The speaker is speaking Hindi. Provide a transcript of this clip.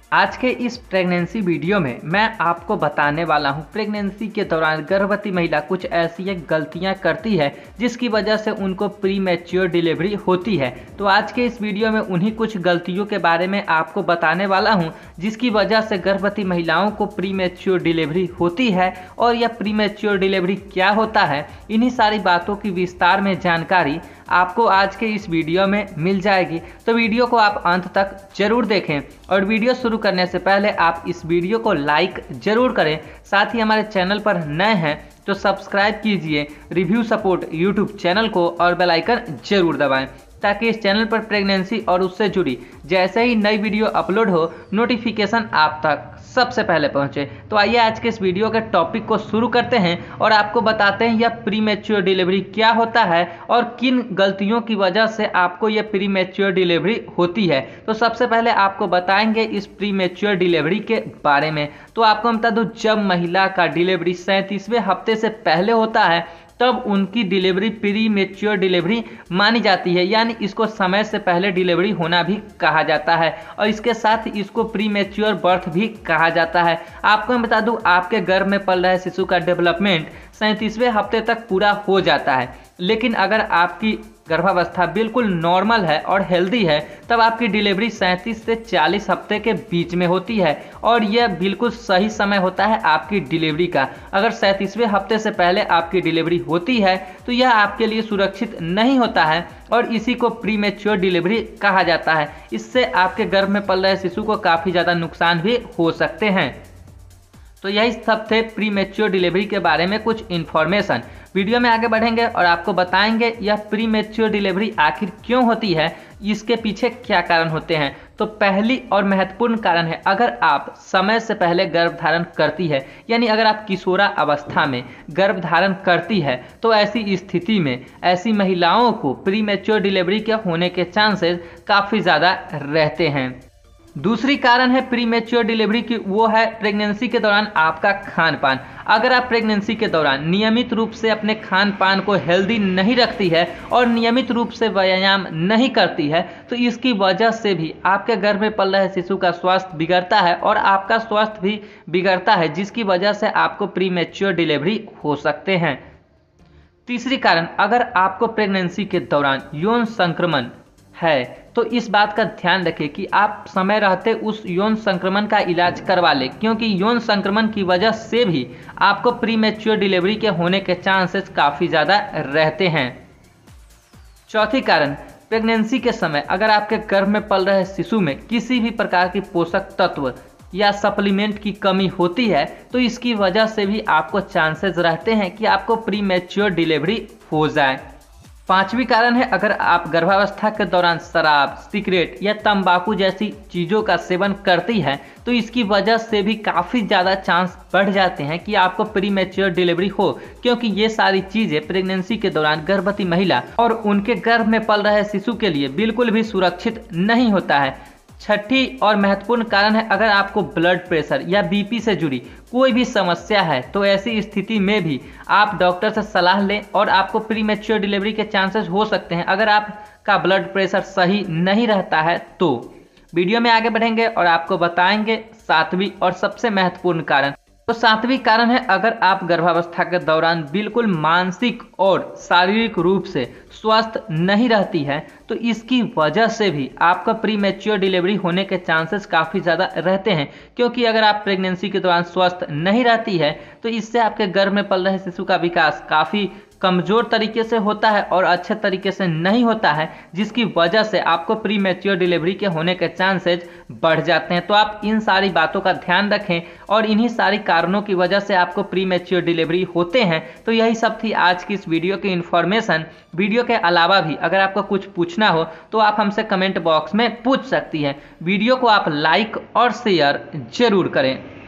आज के इस प्रेगनेंसी वीडियो में मैं आपको बताने वाला हूं प्रेगनेंसी के दौरान गर्भवती महिला कुछ ऐसी गलतियां करती है जिसकी वजह से उनको प्री मैच्योर डिलीवरी होती है। तो आज के इस वीडियो में उन्हीं कुछ गलतियों के बारे में आपको बताने वाला हूं जिसकी वजह से गर्भवती महिलाओं को प्री मैच्योर डिलीवरी होती है और यह प्री मैच्योर डिलीवरी क्या होता है, इन्हीं सारी बातों की विस्तार में जानकारी आपको आज के इस वीडियो में मिल जाएगी। तो वीडियो को आप अंत तक जरूर देखें और वीडियो शुरू करने से पहले आप इस वीडियो को लाइक जरूर करें। साथ ही हमारे चैनल पर नए हैं तो सब्सक्राइब कीजिए रिव्यू सपोर्ट यूट्यूब चैनल को और बेल आइकन जरूर दबाएं ताकि इस चैनल पर प्रेगनेंसी और उससे जुड़ी जैसे ही नई वीडियो अपलोड हो नोटिफिकेशन आप तक सबसे पहले पहुंचे। तो आइए आज के इस वीडियो के टॉपिक को शुरू करते हैं और आपको बताते हैं यह प्री मैच्योर डिलीवरी क्या होता है और किन गलतियों की वजह से आपको यह प्री मैच्योर डिलीवरी होती है। तो सबसे पहले आपको बताएंगे इस प्री मैच्योर डिलीवरी के बारे में। तो आपको बता दूं, जब महिला का डिलीवरी 37वें हफ्ते से पहले होता है तब उनकी डिलीवरी प्री मैच्योर डिलीवरी मानी जाती है, यानी इसको समय से पहले डिलीवरी होना भी कहा जाता है और इसके साथ इसको प्री मैच्योर बर्थ भी कहा जाता है। आपको मैं बता दूं, आपके गर्भ में पल रहे शिशु का डेवलपमेंट 37वें हफ्ते तक पूरा हो जाता है, लेकिन अगर आपकी गर्भावस्था बिल्कुल नॉर्मल है और हेल्दी है तब आपकी डिलीवरी 37 से 40 हफ्ते के बीच में होती है और यह बिल्कुल सही समय होता है आपकी डिलीवरी का। अगर 37वें हफ्ते से पहले आपकी डिलीवरी होती है तो यह आपके लिए सुरक्षित नहीं होता है और इसी को प्री मैच्योर डिलीवरी कहा जाता है। इससे आपके गर्भ में पल रहे शिशु को काफ़ी ज़्यादा नुकसान भी हो सकते हैं। तो यही सब थे प्री मैच्योर डिलीवरी के बारे में कुछ इन्फॉर्मेशन। वीडियो में आगे बढ़ेंगे और आपको बताएंगे यह प्री मैच्योर डिलीवरी आखिर क्यों होती है, इसके पीछे क्या कारण होते हैं। तो पहली और महत्वपूर्ण कारण है, अगर आप समय से पहले गर्भधारण करती है, यानी अगर आप किशोरा अवस्था में गर्भधारण करती है तो ऐसी स्थिति में ऐसी महिलाओं को प्री मैच्योर डिलीवरी के होने के चांसेस काफ़ी ज़्यादा रहते हैं। दूसरी कारण है प्री मैच्योर डिलीवरी की, वो है प्रेगनेंसी के दौरान आपका खान पान। अगर आप प्रेगनेंसी के दौरान नियमित रूप से अपने खान पान को हेल्दी नहीं रखती है और नियमित रूप से व्यायाम नहीं करती है तो इसकी वजह से भी आपके गर्भ में पल रहे शिशु का स्वास्थ्य बिगड़ता है और आपका स्वास्थ्य भी बिगड़ता है, जिसकी वजह से आपको प्री मैच्योर डिलीवरी हो सकते हैं। तीसरी कारण, अगर आपको प्रेगनेंसी के दौरान यौन संक्रमण है तो इस बात का ध्यान रखें कि आप समय रहते उस यौन संक्रमण का इलाज करवा लें, क्योंकि यौन संक्रमण की वजह से भी आपको प्री मैच्योर डिलीवरी के होने के चांसेस काफ़ी ज़्यादा रहते हैं। चौथी कारण, प्रेगनेंसी के समय अगर आपके गर्भ में पल रहे शिशु में किसी भी प्रकार की पोषक तत्व या सप्लीमेंट की कमी होती है तो इसकी वजह से भी आपको चांसेस रहते हैं कि आपको प्री मैच्योर डिलीवरी हो जाए। पांचवी कारण है, अगर आप गर्भावस्था के दौरान शराब, सिगरेट या तंबाकू जैसी चीज़ों का सेवन करती हैं तो इसकी वजह से भी काफ़ी ज़्यादा चांस बढ़ जाते हैं कि आपको प्री मैच्योर डिलीवरी हो, क्योंकि ये सारी चीज़ें प्रेगनेंसी के दौरान गर्भवती महिला और उनके गर्भ में पल रहे शिशु के लिए बिल्कुल भी सुरक्षित नहीं होता है। छठी और महत्वपूर्ण कारण है, अगर आपको ब्लड प्रेशर या बीपी से जुड़ी कोई भी समस्या है तो ऐसी स्थिति में भी आप डॉक्टर से सलाह लें और आपको प्री मैच्योर डिलीवरी के चांसेस हो सकते हैं अगर आपका ब्लड प्रेशर सही नहीं रहता है तो। वीडियो में आगे बढ़ेंगे और आपको बताएंगे सातवीं और सबसे महत्वपूर्ण कारण। तो सातवीं कारण है, अगर आप गर्भावस्था के दौरान बिल्कुल मानसिक और शारीरिक रूप से स्वस्थ नहीं रहती है तो इसकी वजह से भी आपका प्री मैच्योर डिलीवरी होने के चांसेस काफ़ी ज़्यादा रहते हैं, क्योंकि अगर आप प्रेगनेंसी के दौरान स्वस्थ नहीं रहती है तो इससे आपके गर्भ में पल रहे शिशु का विकास काफ़ी कमज़ोर तरीके से होता है और अच्छे तरीके से नहीं होता है, जिसकी वजह से आपको प्री मैच्योर डिलीवरी के होने के चांसेस बढ़ जाते हैं। तो आप इन सारी बातों का ध्यान रखें और इन्हीं सारी कारणों की वजह से आपको प्री मैच्योर डिलीवरी होते हैं। तो यही सब थी आज की इस वीडियो की इन्फॉर्मेशन। वीडियो के अलावा भी अगर आपको कुछ पूछना हो तो आप हमसे कमेंट बॉक्स में पूछ सकती हैं। वीडियो को आप लाइक और शेयर जरूर करें।